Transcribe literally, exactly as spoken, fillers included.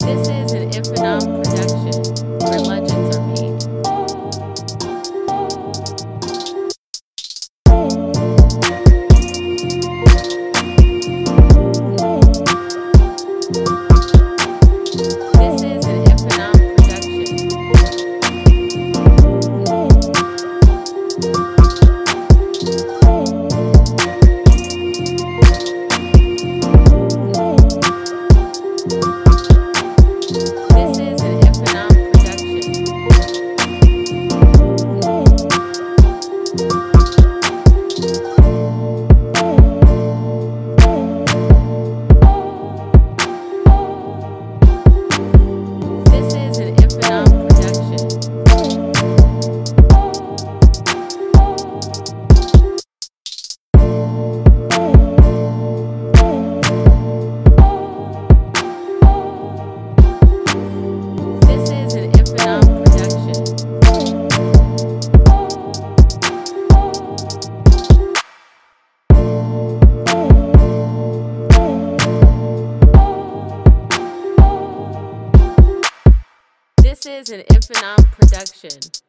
This is an Infphenom production, where legends are made. This is an Infphenom production. This is an Infphenom production. This is an Infphenom production. This is an Infphenom production. This is an Infphenom production.